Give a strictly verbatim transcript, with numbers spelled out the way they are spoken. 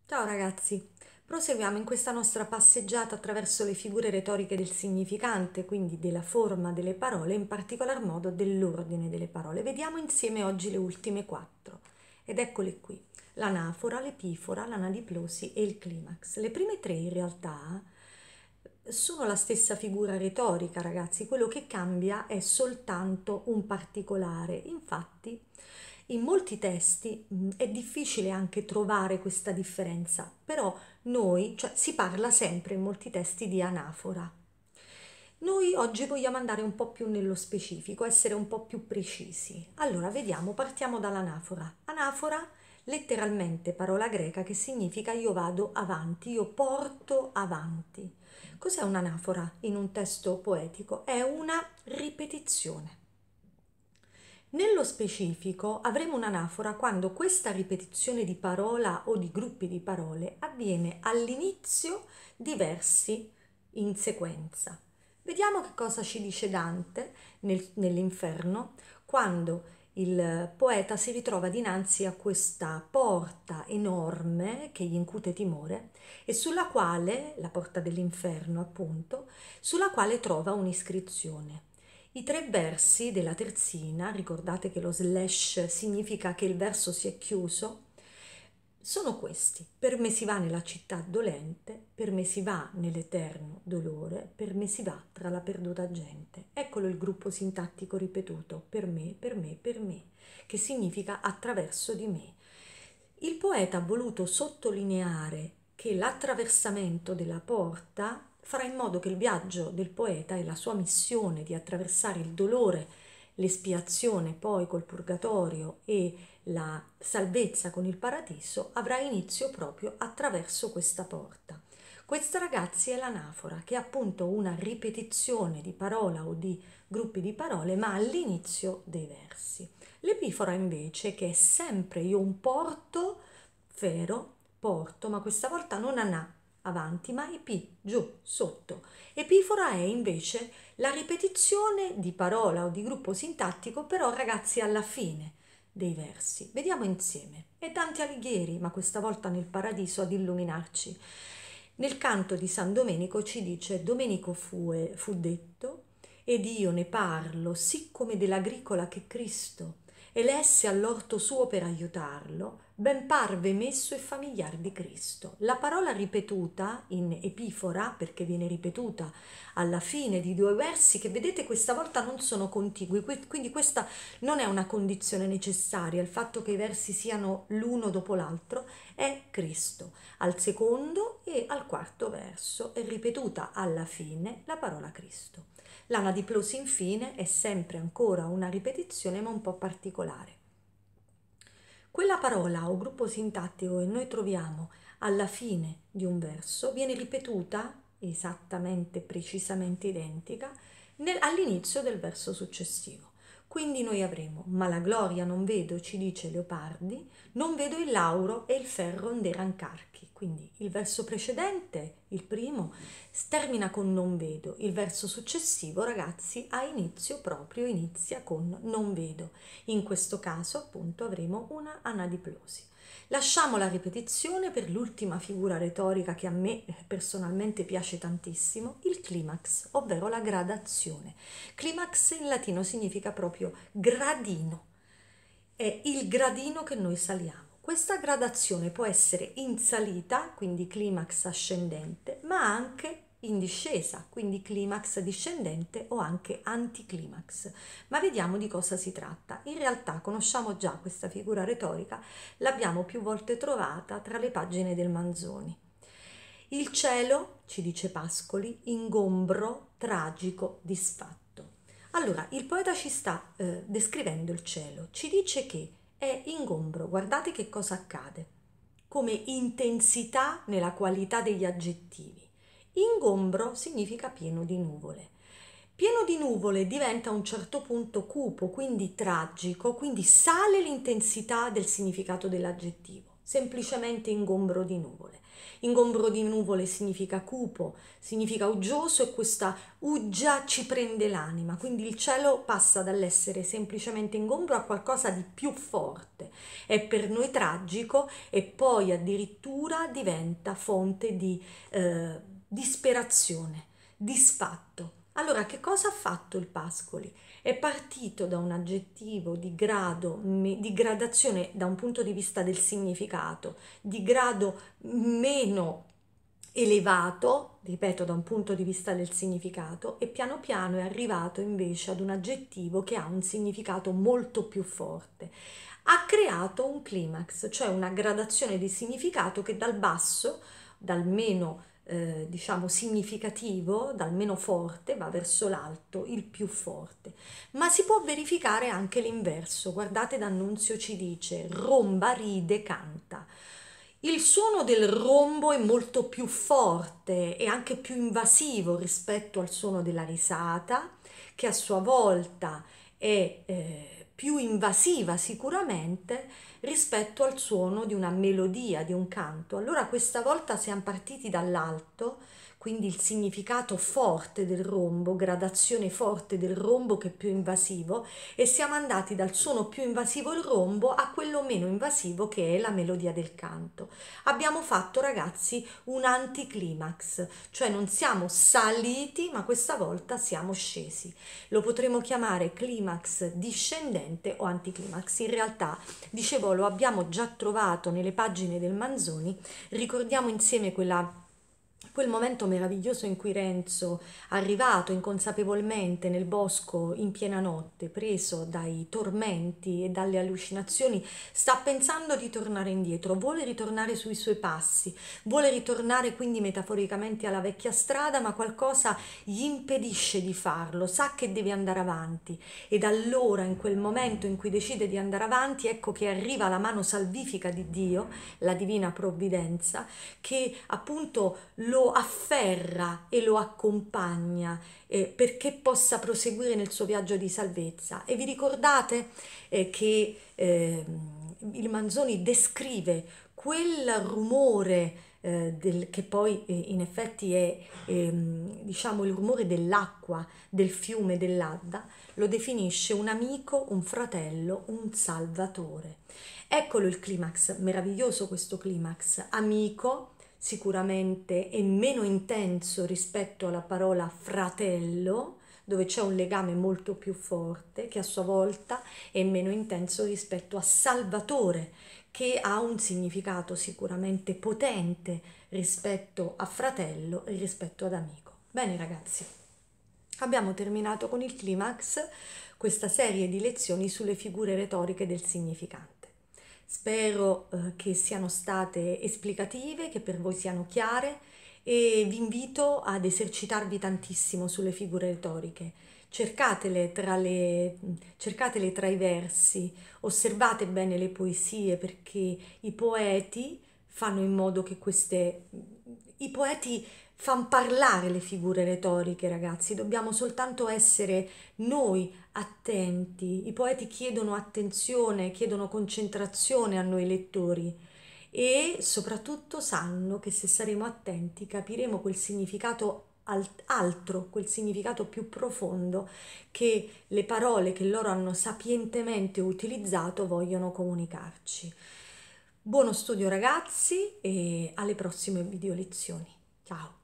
Ciao ragazzi, proseguiamo in questa nostra passeggiata attraverso le figure retoriche del significante, quindi della forma delle parole, in particolar modo dell'ordine delle parole. Vediamo insieme oggi le ultime quattro, ed eccole qui: l'anafora, l'epifora, l'anadiplosi e il climax. Le prime tre in realtà sono la stessa figura retorica, ragazzi, quello che cambia è soltanto un particolare. Infatti, in molti testi mh, è difficile anche trovare questa differenza, però noi, cioè si parla sempre in molti testi di anafora. Noi oggi vogliamo andare un po' più nello specifico, essere un po' più precisi. Allora, vediamo, partiamo dall'anafora. Anafora, letteralmente parola greca che significa io vado avanti, io porto avanti. Cos'è un'anafora in un testo poetico? È una ripetizione. Nello specifico avremo un'anafora quando questa ripetizione di parola o di gruppi di parole avviene all'inizio di versi in sequenza. Vediamo che cosa ci dice Dante nel- nell'Inferno quando il poeta si ritrova dinanzi a questa porta enorme che gli incute timore e sulla quale, la porta dell'inferno appunto, sulla quale trova un'iscrizione. I tre versi della terzina, ricordate che lo slash significa che il verso si è chiuso, sono questi: per me si va nella città dolente, per me si va nell'eterno dolore, per me si va tra la perduta gente. Eccolo il gruppo sintattico ripetuto: per me, per me, per me, che significa attraverso di me. Il poeta ha voluto sottolineare che l'attraversamento della porta farà in modo che il viaggio del poeta e la sua missione di attraversare il dolore, l'espiazione poi col purgatorio e la salvezza con il paradiso avrà inizio proprio attraverso questa porta. Questa, ragazzi, è l'anafora, che è appunto una ripetizione di parola o di gruppi di parole, ma all'inizio dei versi. L'epifora invece, che è sempre io un porto, vero, porto, ma questa volta non a na avanti, ma epi, giù, sotto. Epifora è invece la ripetizione di parola o di gruppo sintattico, però ragazzi alla fine dei versi. Vediamo insieme. È Dante Alighieri, ma questa volta nel Paradiso, ad illuminarci. Nel canto di San Domenico ci dice: Domenico fu, fu detto, ed io ne parlo, siccome dell'agricola che Cristo elesse all'orto suo per aiutarlo, ben parve messo e familiar di Cristo. La parola ripetuta in epifora, perché viene ripetuta alla fine di due versi che vedete questa volta non sono contigui, quindi questa non è una condizione necessaria, il fatto che i versi siano l'uno dopo l'altro, è Cristo. Al secondo e al quarto verso è ripetuta alla fine la parola Cristo. L'anadiplosi infine è sempre ancora una ripetizione ma un po' particolare. Quella parola o gruppo sintattico che noi troviamo alla fine di un verso viene ripetuta esattamente, precisamente identica nel- all'inizio del verso successivo. Quindi noi avremo: ma la gloria non vedo, ci dice Leopardi, non vedo il lauro e il ferro onderan carchi. Quindi il verso precedente, il primo, termina con non vedo, il verso successivo, ragazzi, ha inizio proprio, inizia con non vedo. In questo caso appunto avremo una anadiplosi. Lasciamo la ripetizione per l'ultima figura retorica che a me personalmente piace tantissimo, il climax, ovvero la gradazione. Climax in latino significa proprio gradino, è il gradino che noi saliamo. Questa gradazione può essere in salita, quindi climax ascendente, ma anche in discesa, quindi climax discendente o anche anticlimax. Ma vediamo di cosa si tratta. In realtà conosciamo già questa figura retorica, l'abbiamo più volte trovata tra le pagine del Manzoni. Il cielo, ci dice Pascoli, ingombro, tragico, disfatto. Allora, il poeta ci sta eh, descrivendo il cielo, ci dice che è ingombro, guardate che cosa accade, come intensità nella qualità degli aggettivi. Ingombro significa pieno di nuvole. Pieno di nuvole diventa a un certo punto cupo, quindi tragico, quindi sale l'intensità del significato dell'aggettivo. semplicemente ingombro di nuvole. Ingombro di nuvole significa cupo, significa uggioso e questa uggia ci prende l'anima, quindi il cielo passa dall'essere semplicemente ingombro a qualcosa di più forte, è per noi tragico e poi addirittura diventa fonte di eh, disperazione, di sfatto. Allora, che cosa ha fatto il Pascoli? È partito da un aggettivo di grado, di gradazione da un punto di vista del significato, di grado meno elevato, ripeto, da un punto di vista del significato, e piano piano è arrivato invece ad un aggettivo che ha un significato molto più forte. Ha creato un climax, cioè una gradazione di significato che dal basso, dal meno eh, diciamo significativo, dal meno forte va verso l'alto, il più forte. Ma si può verificare anche l'inverso. Guardate, D'Annunzio ci dice romba, ride, canta. Il suono del rombo è molto più forte e anche più invasivo rispetto al suono della risata, che a sua volta è eh, più invasiva sicuramente rispetto al suono di una melodia, di un canto. Allora questa volta siamo partiti dall'alto, quindi il significato forte del rombo, gradazione forte del rombo che è più invasivo, e siamo andati dal suono più invasivo il rombo a quello meno invasivo che è la melodia del canto. Abbiamo fatto, ragazzi, un anticlimax, cioè non siamo saliti, ma questa volta siamo scesi. Lo potremmo chiamare climax discendente o anticlimax. In realtà, dicevo, lo abbiamo già trovato nelle pagine del Manzoni. Ricordiamo insieme quella quel momento meraviglioso in cui Renzo, arrivato inconsapevolmente nel bosco in piena notte, preso dai tormenti e dalle allucinazioni, sta pensando di tornare indietro, vuole ritornare sui suoi passi, vuole ritornare quindi metaforicamente alla vecchia strada, ma qualcosa gli impedisce di farlo, sa che deve andare avanti, ed allora in quel momento in cui decide di andare avanti, ecco che arriva la mano salvifica di Dio, la divina provvidenza, che appunto lo afferra e lo accompagna eh, perché possa proseguire nel suo viaggio di salvezza. E vi ricordate eh, che eh, il Manzoni descrive quel rumore eh, del, che poi eh, in effetti è ehm, diciamo il rumore dell'acqua, del fiume, dell'Adda, lo definisce un amico, un fratello, un salvatore. Eccolo il climax, meraviglioso questo climax, amico, sicuramente è meno intenso rispetto alla parola fratello, dove c'è un legame molto più forte, che a sua volta è meno intenso rispetto a salvatore, che ha un significato sicuramente potente rispetto a fratello e rispetto ad amico. Bene ragazzi, abbiamo terminato con il climax questa serie di lezioni sulle figure retoriche del significante. Spero eh, che siano state esplicative, che per voi siano chiare, e vi invito ad esercitarvi tantissimo sulle figure retoriche. Cercatele tra le, cercatele tra i versi, osservate bene le poesie, perché i poeti fanno in modo che queste... I poeti fanno parlare le figure retoriche, ragazzi, dobbiamo soltanto essere noi attenti. I poeti chiedono attenzione, chiedono concentrazione a noi lettori e soprattutto sanno che se saremo attenti capiremo quel significato altro, quel significato più profondo che le parole che loro hanno sapientemente utilizzato vogliono comunicarci. Buono studio ragazzi e alle prossime video lezioni. Ciao!